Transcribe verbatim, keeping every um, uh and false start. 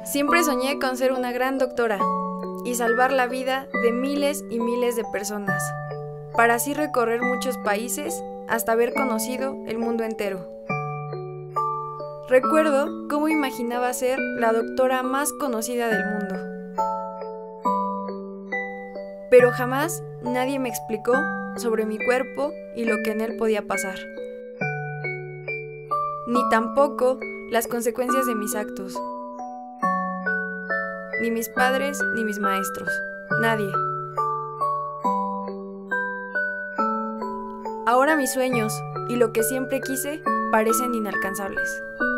Siempre soñé con ser una gran doctora y salvar la vida de miles y miles de personas, para así recorrer muchos países hasta haber conocido el mundo entero. Recuerdo cómo imaginaba ser la doctora más conocida del mundo. Pero jamás nadie me explicó sobre mi cuerpo y lo que en él podía pasar. Ni tampoco las consecuencias de mis actos. Ni mis padres, ni mis maestros. Nadie. Ahora mis sueños y lo que siempre quise parecen inalcanzables.